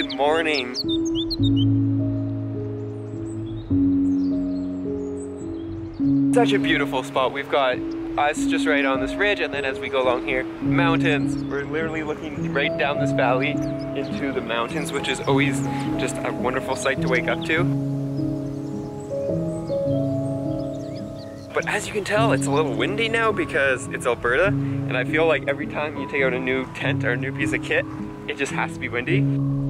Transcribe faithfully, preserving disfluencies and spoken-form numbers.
Good morning. Such a beautiful spot. We've got us just right on this ridge, and then as we go along here, mountains. We're literally looking right down this valley into the mountains, which is always just a wonderful sight to wake up to. But as you can tell, it's a little windy now because it's Alberta, and I feel like every time you take out a new tent or a new piece of kit, it just has to be windy.